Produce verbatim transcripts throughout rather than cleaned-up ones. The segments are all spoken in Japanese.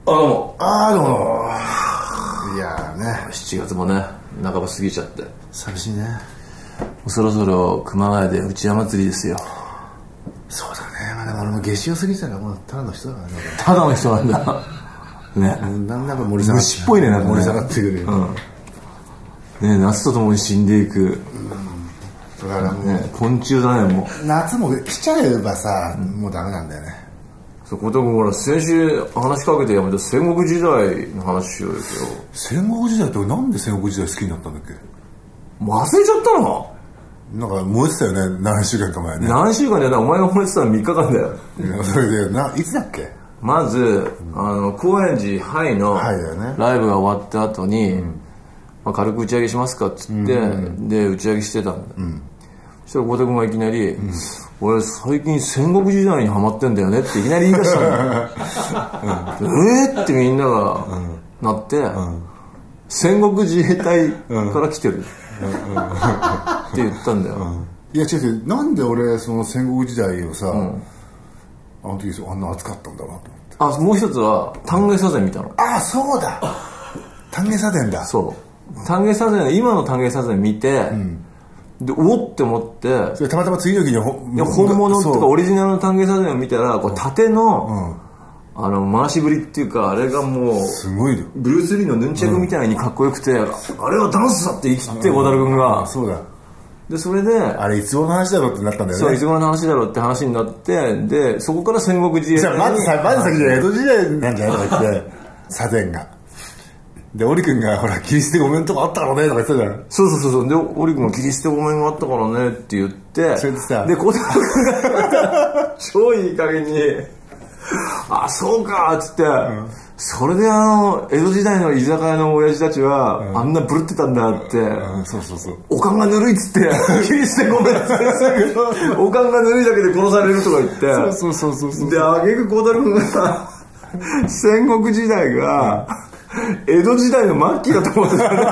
あ、どうも。 ああ、どうも。いやーね。 しちがつもね、半ば過ぎちゃって。 寂しいね。 そろそろ熊谷で内山祭りですよ。 そうだね。まあ、でも俺も夏至を過ぎてたらもうただの人だからね。 ただの人なんだ。ね。 なんだか盛り下がって。 虫っぽいね、なんか、ね。 盛り下がってくるよ。 うん。ね、夏とともに死んでいく。うん。 だからもう、 ね、昆虫だね、もう。 夏も来ちゃえばさ、もうダメなんだよね。 そこでもほら、先週話しかけてやめた戦国時代の話しようよ。 戦国時代ってなんで戦国時代好きになったんだっけ？ 忘れちゃったの？ なんか燃えてたよね、何週間か前ね。 何週間でやったらお前が燃えてたらみっかかんだよ。 それでな、いつだっけ？ まず、うん、あの高円寺ハイのライブが終わった後に、うんまあ、軽く打ち上げしますかっつって、うんうん、で打ち上げしてたんだ、うん、そしたら小田君がいきなり、うん、俺最近戦国時代にハマってんだよねっていきなり言い出したんだ、うん、えーってみんながなって、うん、戦国自衛隊から来てる、うん、って言ったんだよ、うん、 いや違う違う、なんで俺その戦国時代をさ、うん、あの時あんな熱かったんだなと思って。 あ、もう一つは丹下左膳見たの。 ああ、そうだ、丹下左膳だ。 そう丹下左膳、今の丹下左膳見て、うん、でおって思って、 それたまたま次の日に本物とかオリジナルの丹下左膳を見たら、こう縦の、うん、あの回しぶりっていうか、あれがもうすごいよ。 ブルース・リーのヌンチャクみたいにかっこよくて、うん、あれはダンスだって言い切って小樽君が、 うん、そうだ。 でそれであれいつ頃の話だろうってなったんだよね。 そういつ頃の話だろうって話になって、でそこから戦国時代に、 じゃあまずさまず先に江戸時代なんじゃないとか言って左膳がで、織君がほら切り捨てごめんとかあったからねとか言ってたじゃん。 そうそうそうそう。で織君が切り捨てごめんがあったからねって言って、 それでさ、 で小田君が超いい加減にあそうかっつって、うん、それであの江戸時代の居酒屋の親父たちは、うん、あんなぶるってたんだって、 うんうん、そうそうそう、 おかんがぬるいっつって切り捨てごめんっておかんがぬるいだけで殺されるとか言ってそうそうそうそう、 であげく小田君が戦国時代が、うん、江戸時代の末期だと思ってただ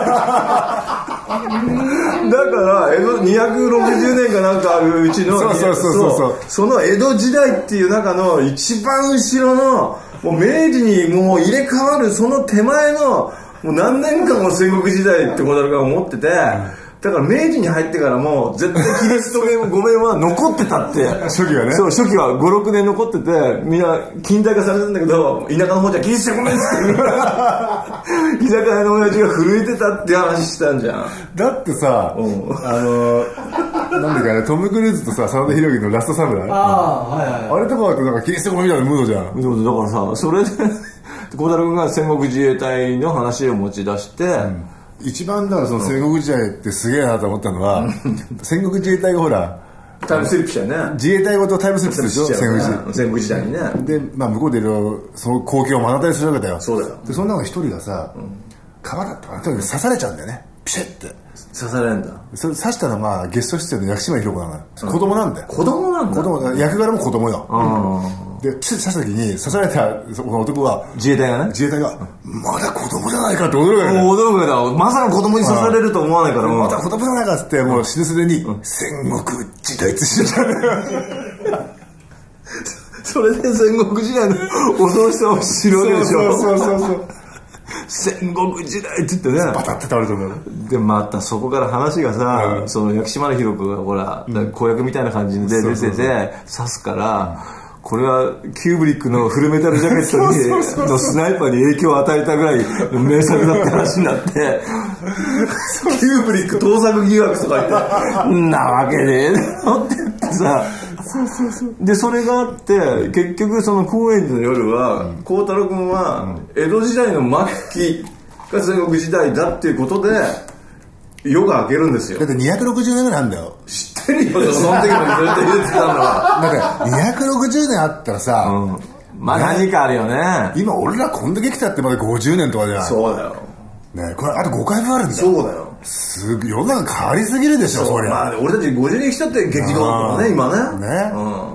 から江戸にひゃくろくじゅうねんかなんかあるうちのそうそうそうそうそう、 その江戸時代っていう中の一番後ろのもう明治にもう入れ替わるその手前のもう何年間も戦国時代って小樽が思ってて、だから明治に入ってからも絶対キリストごめんは残ってたって初期はね、 そう初期はごろくねん残ってて、みんな近代化されてんだけど、田舎の方じゃキリストごめんっつってみんな居酒屋の親父が震えてたって話したんじゃん。 だってさ、うん、あのなんだっけあれトム・クルーズとさ真田広之のラストサムライ、あ、はいはいはい、あれとかだとなんかキリストごめんみたいなムードじゃん。 だからさ、それで小樽君が戦国自衛隊の話を持ち出して、うん、 一番だからその戦国時代ってすげえなと思ったのは、うん、戦国自衛隊がほらタイムスリップしたよね。 自衛隊ごとタイムスリップするでしょ、戦国時代。 戦国時代にね。 で、まあ向こうでいろいろその光景を目の当たりするわけだよ。 そうだよ。 でその中の一人がさ、うん、川だったかな、とにかく刺されちゃうんだよね、ピシッて刺されるんだ。 それ刺したのがゲスト出演の薬師丸ひろ子なの、うん、子供なんだよ。 子供なんだ。 子供、役柄も子供よ、うん、でピシッて刺した時に刺されたその男は自衛隊がね、 自衛隊がまだ子供じゃないかって驚くわけだよ。 驚くわけだ。まさか子供に刺されると思わないから、 まだ子供じゃないかっつってもう死ぬすでに、うん、戦国時代って知っちゃうそれで戦国時代の恐ろしさを知るわけでしょ。 そうそうそうそう戦国時代って言ってね、 バタって倒れたんだよ。 でまたそこから話がさ、うん、その薬師丸ひろ子がほら、うん、子役みたいな感じで出てて刺すから、うん、これはキューブリックのフルメタルジャケットにのスナイパーに影響を与えたぐらいの名作だって話になってキューブリック盗作疑惑とか言ってんなわけねえだろって言ってさ、そうそうそう、でそれがあって結局その高円寺の夜は孝、うん、太郎君は江戸時代の末期が戦国時代だっていうことで夜が明けるんですよ。 だってにひゃくろくじゅうねんぐらいなんだよ。 知ってるよ、その時もずっと言ってたんだからだってにひゃくろくじゅうねんあったらさ、うん、 まあ何かあるよね。 今俺らこんだけ来たってまだごじゅうねんとかじゃん。 そうだよね、これあとごかいぶんあるんだよ。 そうだよ。 すぐ世の中変わりすぎるでしょ。 そりゃ、まあ、俺たちごじゅうねん来たって激動だもんね今ね。 ね、うん、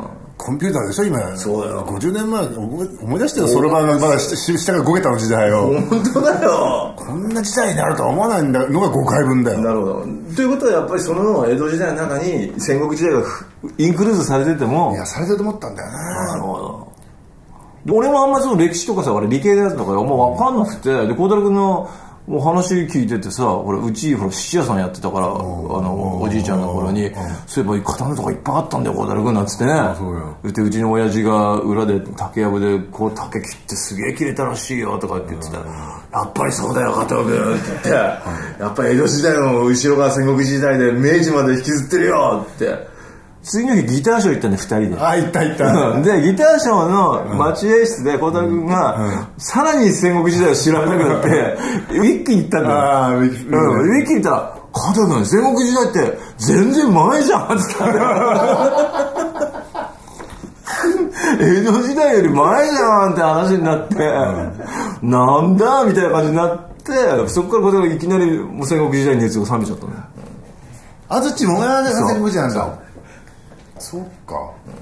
コンピューターでしょ今。 そうだよ。 ごじゅうねんまえ思い出してよ、そろばんがまだ下がご桁の時代を。 本当だよ。 こんな時代になるとは思わないのがごかいぶんだよ。 なるほど。ということはやっぱりその江戸時代の中に戦国時代がインクルーズされてても、 いやされてると思ったんだよな。 なるほど。 俺もあんまその歴史とかさ、俺理系のやつとかあんま分かんなくて、で、孝太郎君のもう話聞いててさ、俺うちほら質屋さんやってたから、あのおじいちゃんの頃に、そういえば刀とかいっぱいあったんだよ孝太郎君なんつってね。でうちの親父が裏で竹やぶでこう竹切ってすげえ切れたらしいよとかって言ってたら、やっぱりそうだよ加藤君って言って、やっぱり江戸時代の後ろが戦国時代で明治まで引きずってるよって。次の日ギターショー行ったんでふたりで。 あ、行った行った。 でギターショーの待合室で孝太郎君がさらに戦国時代を知らなくなって一気に行ったんだよ。ああ、一気に行ったら「加藤君戦国時代って全然前じゃん」って言ったんだよ。江戸時代より前じゃんって話になって、なんだみたいな感じになって、そこから孝太郎いきなりもう戦国時代に熱が冷めちゃったのよ。 安土桃山が戦国時代なんだ。そっか、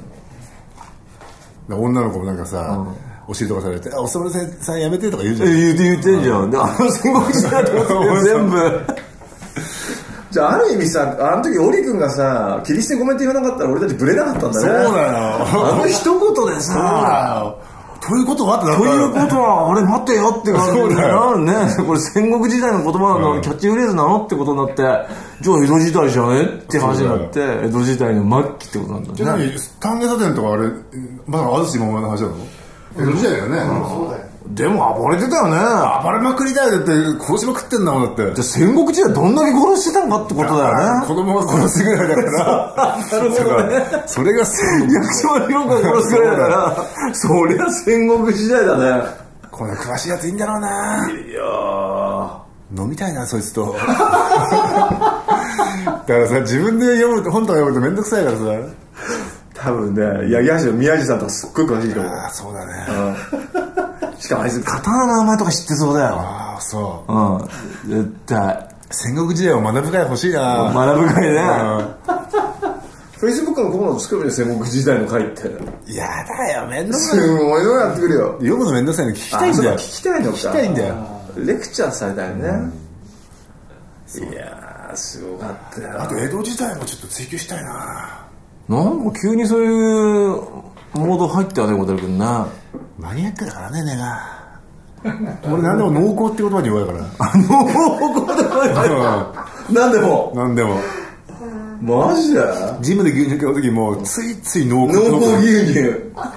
うん、女の子もなんかさ、うん、教えとかされて「あおさむさんやめて」とか言うじゃん。 言って言ってんじゃん、うん、であの戦国時代とか全部じゃあある意味さ、あの時オリ君がさ切り捨てごめんって言わなかったら俺たちブレなかったんだね。 そうだよ。 あの一言でさということはってなったということはあれ待ってよって感じになるね。これ戦国時代の言葉のキャッチフレーズなのってことになって、じゃあ江戸時代じゃねって話になって、江戸時代の末期ってことなんだね。 ちなみに丹下座伝とかあれまだ安土桃山の話だの？江戸時代だよね。そうだよ。 でも暴れてたよね。 暴れまくりだよ。だって殺しまくってんだもん。だってじゃあ戦国時代どんだけ殺してたのかってことだよね。 子供が殺すぐらいだからなるほどね。それが戦国薬師丸ひろ子が殺すぐらいだからそりゃ戦国時代だね。 この詳しいやついいんだろうな。 いやー飲みたいなそいつとだからさ自分で読むと本とか読むとめんどくさいからさ。 多分ね八木橋の宮治さんとかすっごい詳しいと思う。 ああそうだね、 うん、しかもあいつ刀の名前とか知ってそうだよ。 ああそう、 うん、絶対戦国時代を学ぶ会欲しいな。 学ぶ会ね、フェイスブックのコーナー作るよ戦国時代の会って。 やだよめんどくさい。 すごいのやってくるよ。 読むのめんどくさいの聞きたいんだよ。 聞きたいのか。 聞きたいんだよ。 レクチャーされたよね、うん、いやーすごかったよ。 あと江戸時代もちょっと追求したいな。 なんか急にそういうモード入ったよね孝太郎君な。 マニアックだからね根が俺何でも濃厚って言葉に弱いから濃厚って言葉に何でも何でもマジでジムで牛乳買う時もついつい濃厚濃厚牛乳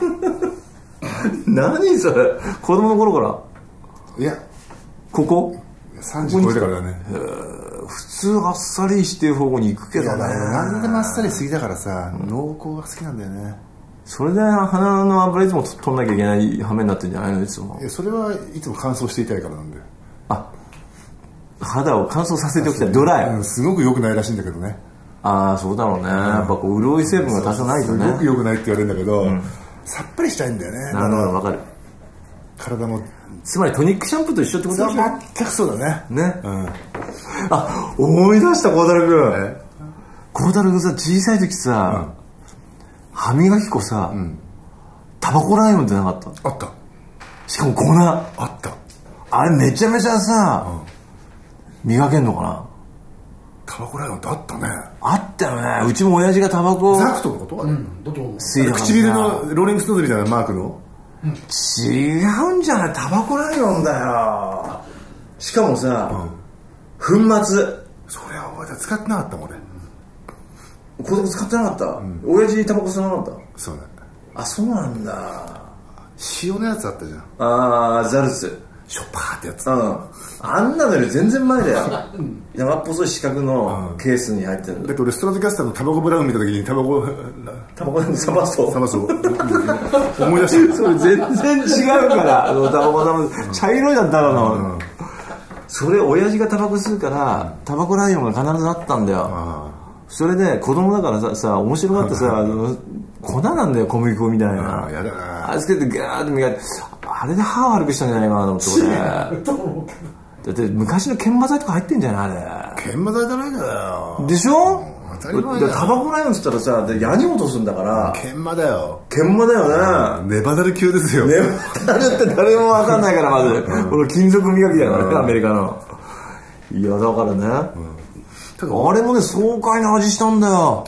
何それ子供の頃から。 いやここさんじゅう超えてからだね。 普通あっさりしてる方向に行くけどね。 何でもあっさり好きだからさ、うん、濃厚が好きなんだよね。 それで鼻の油いつも取んなきゃいけない羽目になってるんじゃないのいつも。 それはいつも乾燥していたいからなんで。 あ肌を乾燥させておきたいドライ、 うん、すごく良くないらしいんだけどね。 ああそうだろうね、うん、やっぱこう潤い成分が多少ないとねすごく良くないって言われるんだけど、うん、さっぱりしたいんだよね。 なるほど分かる。 体もつまりトニックシャンプーと一緒ってことでしょ。 全くそうだね。 ね、うん、あ思い出した孝太郎君。孝太郎君さ小さい時さ、うん、歯磨き粉さ、うん、タバコライオンってなかった？ あった。 しかも粉あった。 あれめちゃめちゃさ、うん、磨けんのかな。 タバコライオンってあったね。 あったよね。うちも親父がタバコザクトのことは、うん、 吸いながら唇のローリングストーンみたいなマークの、 うん、違うんじゃない。タバコライオンだよ。しかもさ、うん、粉末。 それは俺使ってなかったもん俺。 子供使ってなかった、うん、親父にタバコ吸わなかった。 そうだ。 あそうなんだ。 塩のやつあったじゃん。 ああザルスショッパーってやつ。 うんあんなのより全然前だよ山っぽそい四角のケースに入ってる。 だって俺ストラトキャスターのタバコブラウン見た時にタバコタバコサバソサバソ思い出してそれ全然違うからあのタバコサバ茶色いだったの、うん、それ親父がタバコ吸うからタバコライオンが必ずあったんだよ。あそれで子供だからさ、さ面白がってさあの粉なんだよ小麦粉みたいな。 あやだな。 あれつけてガーッて磨いてあれで歯悪くしたんじゃないかなと思って俺だって昔の研磨剤とか入ってんじゃないあれ。 研磨剤じゃないんだよ。 でしょ。 当たり前だよ。 タバコライオンって言ったらさ矢に落とすんだから研磨だよ。 研磨だよね。 ネバダル級ですよ。 ネバダルって誰も分かんないからまずこの金属磨きだからねアメリカの。いやだからね、うん、ただあれもね爽快な味したんだよ。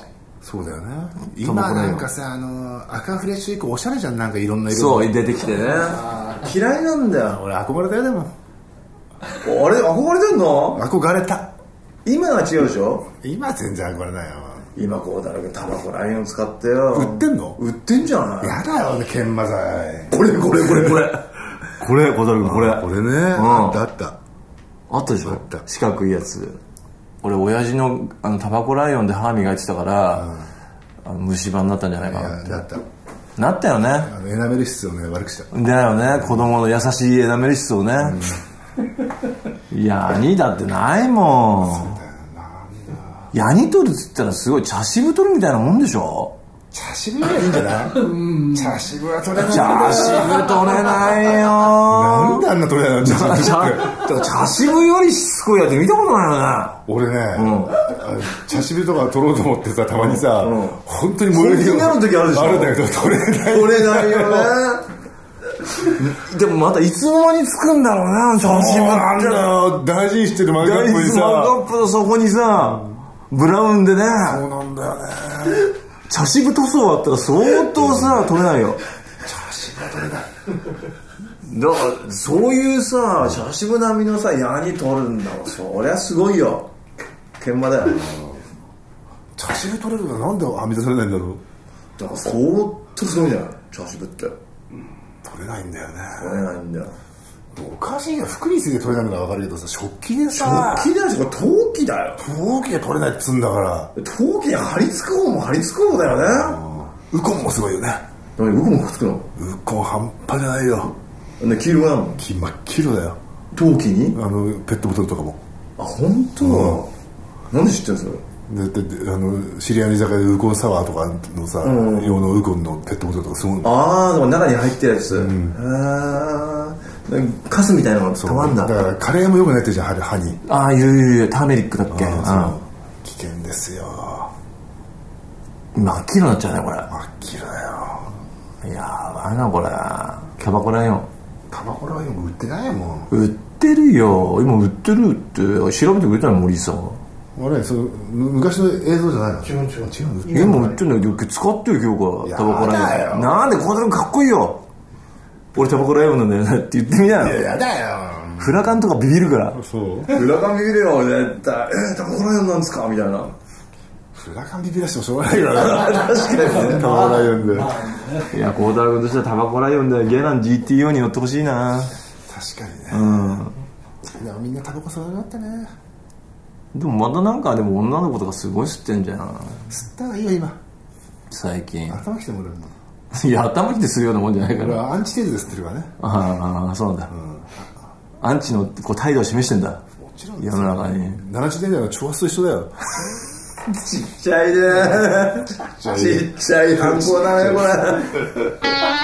そうだよね。今なんかさ、あの赤フレッシュ以降おしゃれじゃん、なんかいろんな色そう出てきてね。嫌いなんだよ。 俺憧れたよ。でもあれ憧れてんの？ 憧れた。 今は違うでしょ。 今全然憧れないよ。 今こうだらけタバコライオン使ってよ。 売ってんの？ 売ってんじゃない。 やだよね、研磨剤。 これこれこれこれこれ小樽君これこれね、あったあったあったでしょ。四角いやつ。俺親父のあのタバコライオンで歯磨いてたから、あの虫歯になったんじゃないかなって。 なったなったよね。 あのエナメル質をね悪くした。 だよね、子供の優しいエナメル質をね。いやヤニだってないもん。ヤニ取るっつったらすごい茶渋取るみたいなもんでしょ。 茶渋はいいんじゃない？茶渋は取れない。 茶渋取れないよ。 なんであんな取れないの？茶渋って茶渋よりしつこいやつ見たことないよね。 俺ね、茶渋とか取ろうと思ってさ、たまにさ、本当に燃えるようになる時あるでしょ。 あるんだけど取れない。 取れないよね。でもまたいつの間につくんだろうね、茶渋なんだよ。大事にしてるマグカップにさ、 マグカップの底にさ、ブラウンでね。 そうなんだよね。 茶渋塗装あったら相当さ取れないよ。 茶渋は取れない。 だからそういうさ茶渋並みのさヤニ取るんだもん。そりゃすごいよ。研磨だよ。 茶渋取れるのなんではみ出されないんだろう。 だから相当すごいじゃない茶渋って。取れないんだよね。 取れないんだよ。 おかしいよ。服について取れないのは分かるけどさ、食器でさ、 食器だよ。それ陶器だよ。 陶器で取れないっつうんだから。 陶器に張り付く方も張り付く方だよね。 ウコンもすごいよね。 何ウコンもくっつくの？ ウコン半端じゃないよ。 ね、黄色なの？ 黄真っ黄色だよ。 陶器に？ あのペットボトルとかも。 あ、本当？うん、なんで知ってるんですか？ だってあの知り合いの居酒屋でウコンサワーとかのさ、うん、用のウコンのペットボトルとかすごい。 ああ、でも中に入ってるやつ。うん、ああ、カスみたいなのがたまんだ。 だからカレーもよくないってじゃん、歯に。 ああ、いういういうターメリックだっけ。 あ危険ですよ。 真っ黄色になっちゃうねこれ。 真っ黄色だよ。 いやーあれなこれ。キャバコライオン。 タバコライオン売ってないもん。 売ってるよ。今売ってるって調べてくれたの森さん。 あれ、その昔の映像じゃないの？違う違う違う。 今売ってんだよ。使ってるよ今日がタバコライオン。なんでこんなのかっこいいよ。俺タバコライオンなんだよねって言ってみなよ。 いややだよ。 フラカンとかビビるから。 そう。 フラカンビビるよ絶対。えー、タバコライオンなんですかみたいな。 フラカンビビらしてもしょうがないからな。確かにね。 タバコライオンで。 いや孝太郎君としてはタバコライオンでゲラン ジーティーオー に乗ってほしいな。 確かにね。 うん。 でもみんなタバコ吸わなくなったね。 でもまたなんかでも女の子とかすごい吸ってんじゃん。 吸った方がいいよ今。 最近。 頭きてもらうの。 いや頭きて吸うようなもんじゃないから。 俺はアンチテーゼで吸ってるからね。 ああそうなんだ。うん、アンチのこう態度を示してんだ。もちろん世の中に。 ななじゅうねんだいの挑発と一緒だよ。 ちっちゃいね。ちっちゃい犯行だねこれ。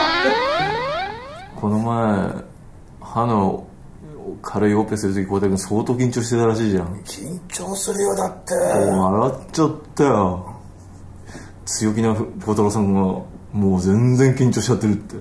この前歯の軽いオペするとき孝太君相当緊張してたらしいじゃん。 緊張するよだって。 笑っちゃったよ。強気な孝太郎さんがもう全然緊張しちゃってるって、うん、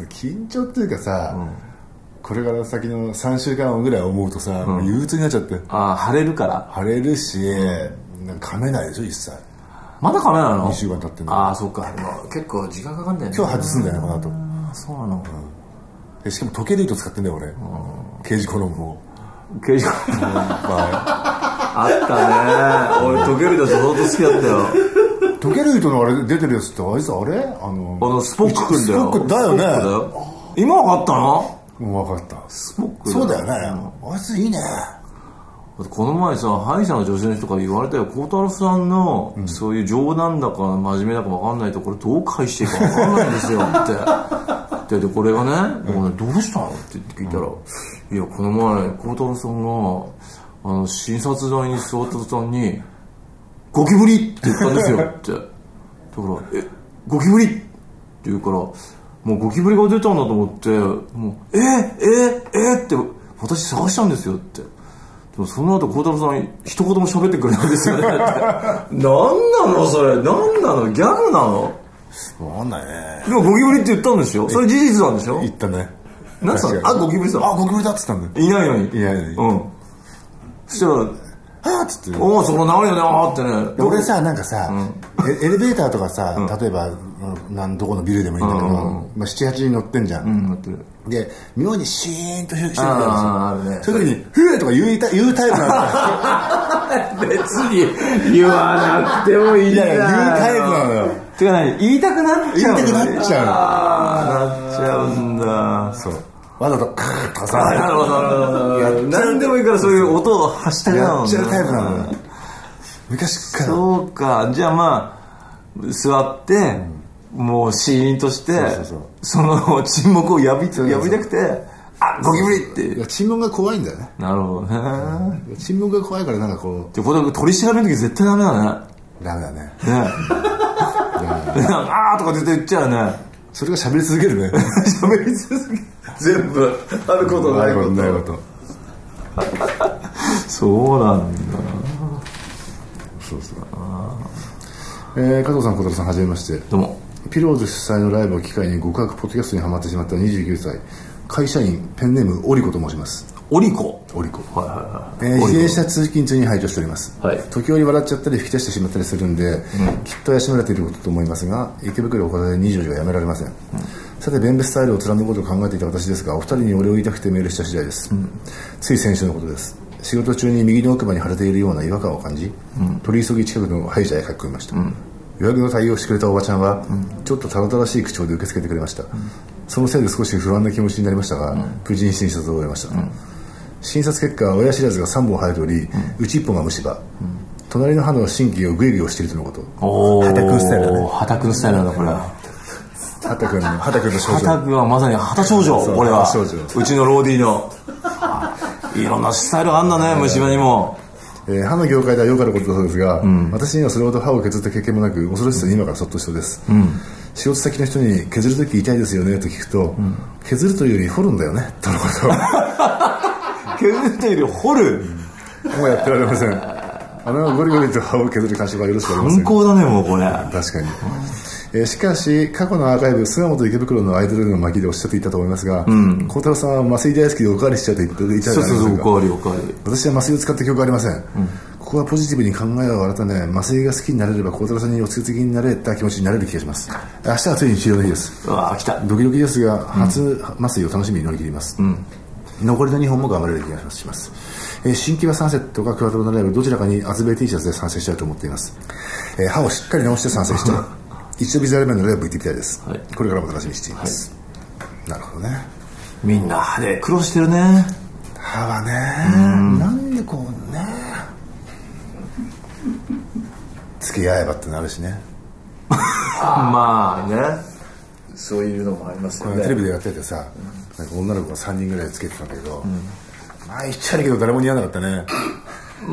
緊張っていうかさ、うん、これから先のさんしゅうかんぐらい思うとさ、うん、憂鬱になっちゃって。ああ腫れるから腫れるし、うん、なんか噛めないでしょ一切。 まだ噛めないの？ にしゅうかん経ってんの。 ああそうか。結構時間かかんだよね。 今日外すんだよこの後。 ああそうなの、 うん、しかも溶ける糸使ってんだよ俺、うん、刑事コロンも刑事コロンもあったね。俺溶ける糸相当好きだったよ。 溶ける糸のあれ出てるやつってあいつあれあのあのスポックくんだよ。 スポックだよね。 今分かったの？ もう分かった。 スポックそうだよね、うん、あいついいね。 この前さ歯医者の女性の人から言われたよ。孝太郎さんの、うん、そういう冗談だか真面目だか分かんないとこれどう返していいか分かんないんですよってでこれがね、うん、どうしたのって聞いたら、うん、いやこの前孝太郎さんがあの診察台に座った途端にゴキブリって言ったんですよってだからえゴキブリって言うからもうゴキブリが出たんだと思ってもうええええって私探したんですよって。でもその後孝太郎さん一言も喋ってくれないんですよねって何なのそれ。何なのギャグなの？ 分かんないね。 でもゴキブリって言ったんですよ。それ事実なんでしょ？ 言ったね。 何すか？あゴキブリさん。 あゴキブリだっつったんだよ。 いないのに。 いないのに。 うん。そしたらはぁっつって、 おおそこ治るよねあーってね。 俺さなんかさ、エレベーターとかさ、例えばなんどこのビルでもいいんだけど、まあ、ななはちにん乗ってんじゃん、乗ってる。で妙にシーンとしてるからさ、そういう時に「ふぅ」とか言うタ言うタイプなんだよ。別に言わなくてもいいじゃん。 言うタイプなのよ。 てか何言いたくなっちゃう。 言いたくなっちゃう。 なっちゃうんだ。 そうわざとカーッとかさ、 なるほど何でもいいからそういう音を発したくなるやっちゃうタイプなのよ昔から。 そうか。じゃあまあ座ってもうシーンとしてその沈黙を破り破りたくてあゴキブリって沈黙が怖いんだよね。 なるほどね。 沈黙が怖いからなんかこうでこれ取り調べの時絶対ダメだね。 ダメだね。 ねあーとか絶対言っちゃうね。 それが喋り続けるね。 喋り続ける全部あることないことないこと。 そうなんだ。 そうそう。えー、加藤さん、小太郎さん、はじめまして。 どうも。 ピローズ主催のライブを機会に極悪ポッドキャストにハマってしまったにじゅうきゅうさい会社員ペンネームオリコと申します。 オリコ。 オリコ。 はいはいはい。 えー、自転車通勤中に拝聴しております。 はい。 時折笑っちゃったり吹き出してしまったりするんで、うん、きっと怪しまれていることと思いますが、池袋岡田でにじゅうじがやめられません。うん、さて弁別スタイルを貫くことを考えていた私ですが、お二人にお礼を言いたくてメールした次第です。うん、つい先週のことです。仕事中に右の奥歯に腫れているような違和感を感じ、うん、取り急ぎ近くの歯医者へ書き込みました。うん、予約の対応してくれたおばちゃんは、うん、ちょっとたらたらしい口調で受け付けてくれました。うん、そのせいで少し不安な気持ちになりましたが、うん、無事に診察を終えました。うん、診察結果は親知らずがさんぼん生えており、うん、内いっぽんが虫歯、うん、隣の歯の神経をグイグイ押しているとのこと。 おー、 畑くんスタイルだね。 畑くんスタイルなんだこれ。 畑くんの畑くんの症状。 畑くんはまさに畑症状。これはうちのローディーのいろんなスタイルがあんだね、虫歯にも。 えー、歯の業界ではよくあることだそうですが、うん、私にはそれほど歯を削った経験もなく恐ろしさに今からそっとしそうです。うん、仕事先の人に削るとき痛いですよねと聞くと、うん、削るというより掘るんだよねとのこと。 削るというより掘る、 うん、もうやってられません。あのゴリゴリと歯を削る感触はよろしくありません。 観光だねもうこれ。 確かに。えー、しかし過去のアーカイブ菅本池袋のアイドルの巻でおっしゃっていたと思いますが、うん、孝太郎さんは麻酔大好きでおかわりしちゃうと言っていたじゃないですか。そうそうそう、おかわりおかわり。私は麻酔を使った記憶はありません。うん、ここはポジティブに考えを改め麻酔が好きになれれば孝太郎さんにお付け的になれた気持ちになれる気がします。明日はついに治療の日です。 うわ来た。 ドキドキですが初麻酔を楽しみに乗り切ります。うん、残りのにほんも頑張れる気がします。えー、新木場サンセットかクワトロのライブどちらかに厚べ T シャツで参戦したいと思っています。えー、歯をしっかり直して参戦して一度ビザレメンのライブ行ってみたいです。はい、これからも楽しみにしています。はい、なるほどね。 みんな歯で苦労してるね。 歯はね、なんでこうね付き合えばってなるしね。 まあね、そういうのもありますよね。 テレビでやっててさ、なんか女の子がさんにんぐらいつけてたんだけど、うん、まあ言っちゃうけど誰も似合わなかったね。 うん、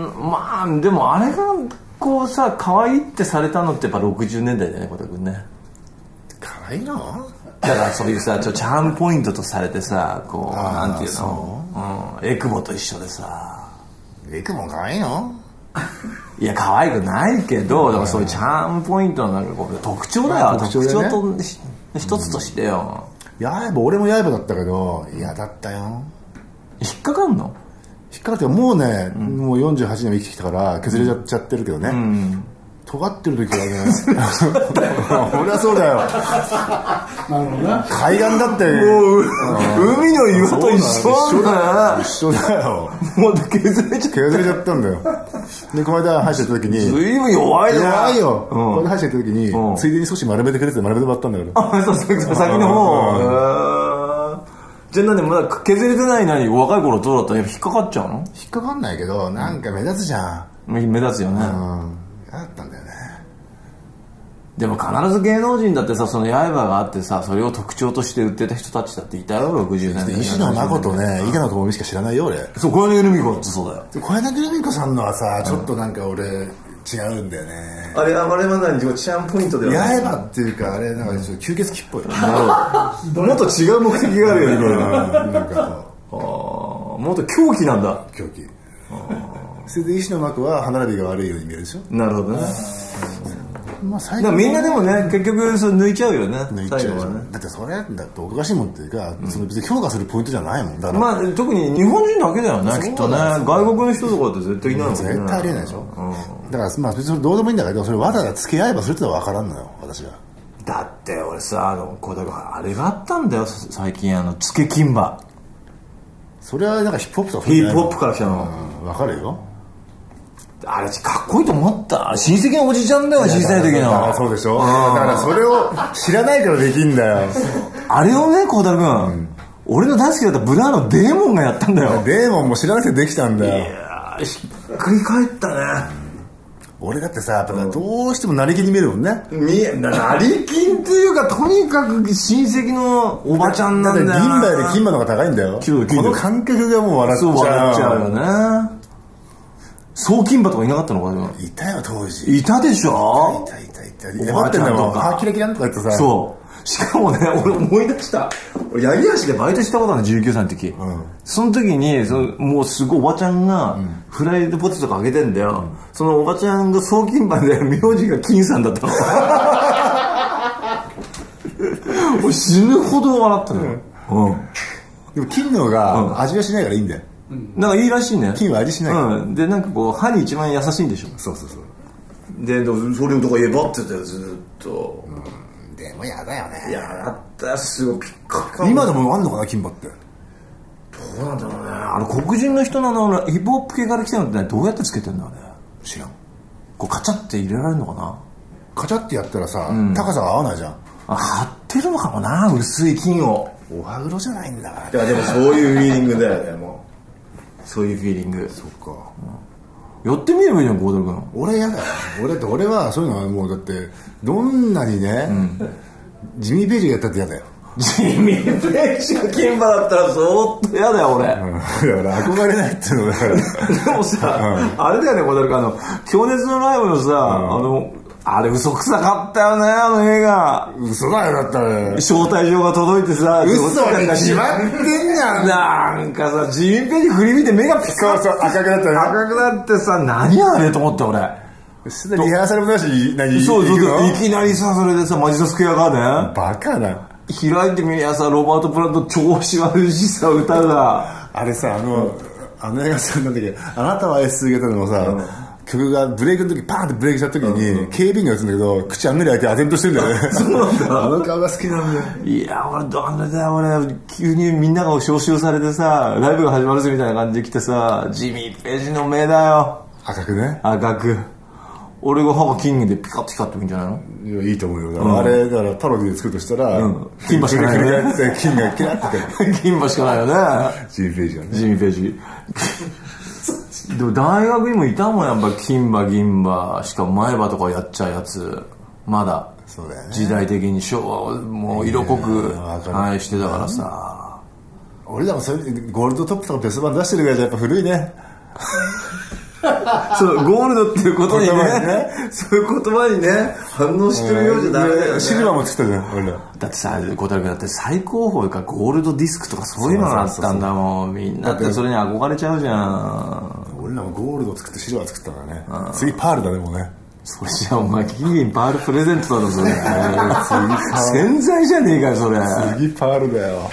まあでもあれがこうさ可愛いってされたのってやっぱろくじゅうねんだいだよね、小田君ね。 可愛いの？ だからそういうさちょチャームポイントとされてさ、こうなんていうの、うん、エクボと一緒でさ。 エクボ可愛いの？ いや可愛くないけど、だからそういうチャームポイントのなんかこう特徴だよ。特徴と一つとしてよ。 やば、俺もやばだったけど嫌だったよ。 引っかかんの？ 引っかかってもうね、うん、もうよんじゅうはちねん生きてきたから削れちゃってるけどね、うん、尖ってる時はね俺はそうだよ。なるほどね。海岸だってもう、うん、海の岩と一緒だよ。一緒だよ。 もう削れちゃった削れちゃったんだよ。でこの間歯医者行った時に随分弱いね。 弱いよ、うん、この間歯医者行った時に、うん、ついでに少し丸めてくれて丸めてもらったんだから。 あ、そうそう、先の方。じゃあなんでまだ削れてないのに若い頃どうだったの？引っかかっちゃうの？ 引っかかんないけどなんか目立つじゃん。 目立つよね。うん、 嫌だったんだよね。 でも必ず芸能人だってさ、その刃があってさ、それを特徴として売ってた人たちだっていたよ、ろくじゅうねんだい。 石野真子とね、池野智美しか知らないよ俺。 そう、小柳ルミ子ってそうだよ。 小柳ルミ子さんのはさ、ちょっとなんか俺違うんだよね。 あれ、あれは何？チャームポイントではない。 刃っていうかあれなんか吸血鬼っぽい。 もっと違う目的があるよね。 なんかこう。もっと狂気なんだ。 狂気。それで石野真子は歯並びが悪いように見えるでしょ。 なるほどね。 まあ、最だからみんなでもね結局それ抜いちゃうよね。 抜いちゃう最後はね。 だってそれだっておかしいもんっていうか、うん、その別に評価するポイントじゃないもんだから。 まあ特に日本人だけだよねきっとね。外国の人とかって絶対いないもんね。 絶対ありえないでしょ、うん、だからまあ別にどうでもいいんだけどそれわざわざ付き合えばするってのは分からんのよ私は。 だって俺さあのこうだからあれがあったんだよ最近あのつけ金馬。 それはなんかヒップホップとかヒップホップから来たの、 うん、分かるよ。 あれかっこいいと思った。親戚のおじちゃんだよ小さい時の。 そうでしょ。だからそれを知らないからできんだよ。 あれをね孝太君、うん、俺の大好きだったブラーのデーモンがやったんだよ。 デーモンも知らなくてできたんだよ。 いやひっくり返ったね、 うん、俺だってさやっぱどうしても成金に見えるもんね。 見え成金っていうかとにかく親戚のおばちゃんなんだよ。 銀歯より金歯の方が高いんだよ。この感覚がもう笑っちゃう。 そう笑っちゃうよね。送金馬とかいなかったのかな。 いたよ当時。 いたでしょ。 いたいたいたいた。やってんだもん。ハキラキランとか言ってさ。 そう。しかもね俺思い出した。俺八木橋でバイトしたことあるのじゅうきゅうさいの時、うん、その時にそのもうすごいおばちゃんがフライドポテトとかあげてんだよ、うん、そのおばちゃんが送金馬で名字が金さんだったの俺死ぬほど笑ったのよ、うんうん、 でも金の方が味はしないからいいんだよ、 うん、なんかいいらしいね。 金は味しないから、 うん、でなんかこう歯に一番優しいんでしょ。 そうそうそう。 でそれとか言えばって言ったよずっと、うんでもやだよね。 いやだったらすごいピッカピカ。 今でもあんのかな金歯って。 どうなんだろうね。あの黒人の人のあのヒップホップ系から来たのって、ね、どうやってつけてんだろうね。 知らん。 こうカチャって入れられるのかな。 カチャってやったらさ、うん、高さが合わないじゃん。 あ張ってるのかもな薄い金を。 お歯黒じゃないんだから。 いやでもそういうフィーリングだよねもう。そういうフィーリング。 そっか。 うん、やってみればいいじゃん孝太君。 俺やだよ。俺だって俺はそういうのはもうだってどんなにね。うんジミー・ページがやったって嫌だよ。 ジミー・ページが金馬だったら相当嫌だよ俺、 うん、だから憧れないっていうのだからでもさ、うん、あれだよね小樽君あの強烈のライブのさ、うん、あのあれ嘘くさかったよねあの映画。 嘘だよだったら招待状が届いてさ嘘に決まってんじゃん。 なんかさジミー・ページ振り見て目がピカッそうそう赤くなったね。 赤くなってさ何あれと思って俺リハーサルもなし何そうそうそういきなりさそれでさマジソスクエアガーデンバカな開いてみりゃさロバート・プラント調子悪いしさ歌があれさあの、うん、あの映画さなんだっけあなたは愛し続けたのもさ、うん、曲がブレイクの時パーンってブレイクした時に、うん、警備員が打つんだけど口あんなり開いてアテントしてるんだよねそうなんだあの顔が好きなんだよ。 いや俺どんなだよ俺急にみんなが招集されてさライブが始まるぜみたいな感じで来てさジミー・ページの目だよ赤くね赤く俺が歯が金でピカッと光ってもいいんじゃないの。 いやいいと思うよ。だから、うん、あれだからパロディで作るとしたら、うん、 金歯しかないよね。 金がキラッて金歯しかないよね。 ジミー・ページがね。 ジミー・ページでも大学にもいたもんやっぱ金歯銀歯しかも前歯とかやっちゃうやつまだそうだよ、ね、 時代的に昭和をもう色濃く愛してたからさ、 俺らもそれゴールドトップとかベスト版出してるぐらいじゃやっぱ古いねそうゴールドっていうことに ね, ねそういう言葉にね反応してるようじゃダメだよね。 シルバーも作ったじゃん俺ら。 だってさ小樽君だって最高峰かゴールドディスクとかそういうのがあったんだもん。みんなってそれに憧れちゃうじゃん。 俺らもゴールド作ってシルバー作ったからね、うん、次パールだねもうね。 それじゃお前金銀パールプレゼントだろそれ洗剤じゃねえかよそれ。 次パールだよ。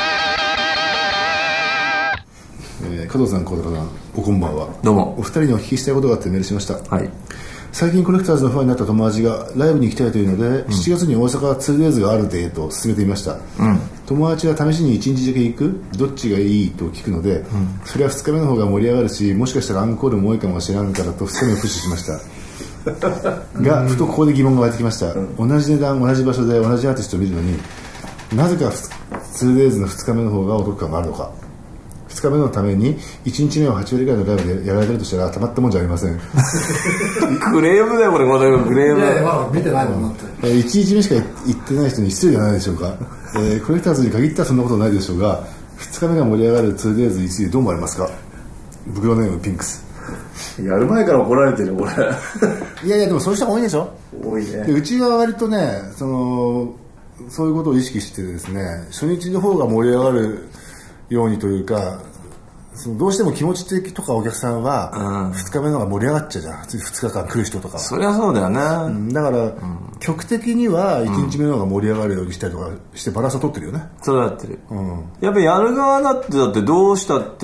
えー、加藤さん小樽さんおこんばんは。 どうも。 お二人にお聞きしたいことがあってメールしました。 はい。 最近コレクターズのファンになった友達がライブに行きたいというので、うん、しちがつに大阪 ツーデイズ があるでと勧めていました、うん、友達が試しにいちにちだけ行くどっちがいいと聞くので、うん、それはふつかめの方が盛り上がるしもしかしたらアンコールも多いかもしれんからとふつかめをプッシュしましたがふとここで疑問が湧いてきました、うん、同じ値段同じ場所で同じアーティストを見るのになぜか ツーデイズ のふつかめの方がお得感があるのか。ふつかめのためにいちにちめをはちわりぐらいのライブでやられてるとしたらたまったもんじゃありませんクレームだよこれ。クレーム。 いやいや、まだ見てないもんなって。 いちにちめしか行ってない人に失礼じゃないでしょうか、えー、コレクターズに限ってはそんなことないでしょうがふつかめが盛り上がる ツーデイズ についてどう思われますか。袋ネームピンクス。 やる前から怒られてる俺いやいやでもそういう人が多いでしょ。 多いね。 でうちは割とねそのそういうことを意識してですね初日の方が盛り上がるようにというかそのどうしても気持ち的とかお客さんはふつかめの方が盛り上がっちゃうじゃん、ふつかかん来る人とかは。 そりゃそうだよね、 うん、だから、うん、局的にはいちにちめの方が盛り上がるようにしたりとかしてバランスを取ってるよね。 そうやってる、うん、やっぱりやる側だってだってどうしたって、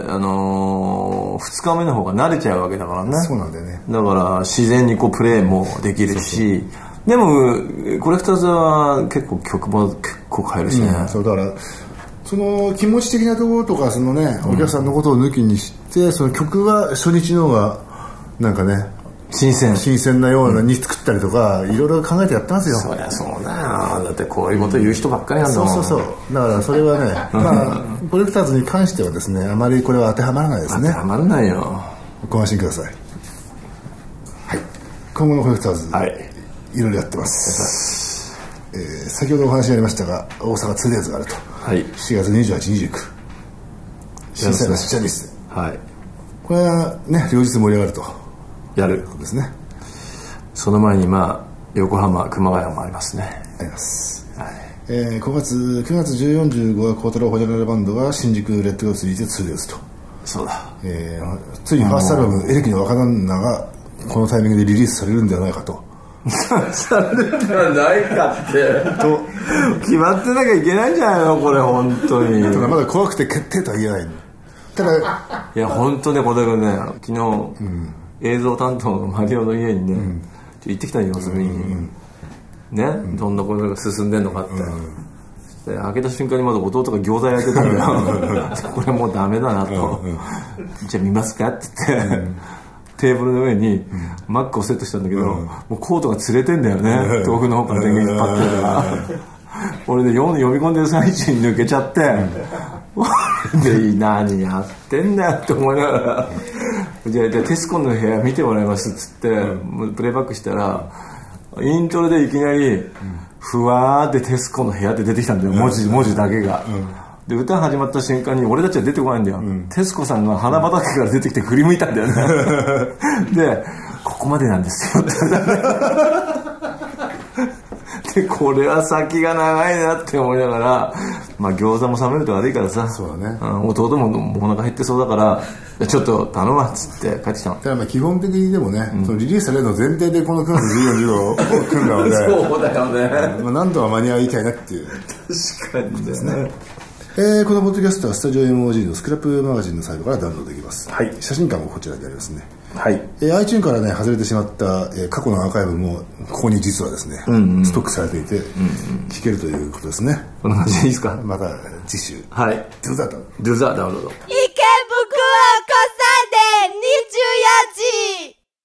あのー、ふつかめの方が慣れちゃうわけだからね。 そうなんだよね。 だから自然にこうプレーもできるし、そうそう、でもコレクターズは結構曲も結構変えるしね、うん、 そうだからその気持ち的なところとかそのね、お客さんのことを抜きにして、うん、その曲は初日の方がなんかね新鮮新鮮なようなに作ったりとか、うん、いろいろ考えてやってますよ。 そりゃそうだよ、だってこういうこと言う人ばっかりなんだもん、 うん、そうそうそう。だからそれはねまあコレクターズに関してはですね、あまりこれは当てはまらないですね。 当てはまらないよ、 ご安心ください。はい、今後のコレクターズ、はい、いろいろやってます。えー、先ほどお話にありましたが大阪 ツーデイズ があると、はい、しちがつにじゅうはち、にじゅうく震災のスチャリスで、はい、これはね両日盛り上がるとやることですね。 その前にまあ横浜熊谷もありますね。 あります、はい。えー、ごがつくがつじゅうよん、じゅうごは孝太郎ホジャラルバンドが新宿レッドロースリーで ツーデイズ と。 そうだ、 えー、ついにファーストアルバム「エレキの若旦那」がこのタイミングでリリースされるんではないかとされるんではないかってと決まってなきゃいけないんじゃないのこれ本当に。 ただまだ怖くて決定とは言えない。ただいや本当ね、小田君ね、昨日、うん、映像担当のマリオの家にね、うん、行ってきたんよ、様子見に、うん、ね、うん、どんなことが進んでんのかって、うん、で開けた瞬間にまだ弟が餃子焼いてたんだよこれもうダメだなと、うん、じゃあ見ますかって言って、うん、テーブルの上にマックをセットしたんだけど、うん、もうコートが釣れてんだよね、豆腐の方から電源引っ張ってるから俺で読み込んでる最中に抜けちゃってで何やってんだよって思いながらじゃあテスコンの部屋見てもらいますっつって、うん、プレイバックしたらイントロでいきなり、うん、ふわーってテスコンの部屋って出てきたんだよ、文字文字だけが、うん、で歌始まった瞬間に俺たちは出てこないんだよ、うん、テスコさんが花畑から出てきて振り向いたんだよねでここまでなんですよってでこれは先が長いなって思いながら、まあ餃子も冷めると悪いからさ、 そうだね、 うん、弟もお腹減ってそうだからちょっと頼むわっつって帰ってきたの。 だからまあ基本的にでもね、うん、そのリリースされるの前提でこのくがつじゅうよん、じゅうごを組んだのでそうだよね、 まあ、なんとか間に合いたいなっていう確かにですね。 えー、このポッドキャストはスタジオ エムオージー のスクラップマガジンのサイトからダウンロードできます、はい、写真館もこちらでありますね、はい。えー、iTunes からね外れてしまった、えー、過去のアーカイブもここに実はですね、うんうん、ストックされていて、うんうん、聞けるということですね。 こんな感じでいいですか。 また次週、 はい、 Do that Do that ダウンロード。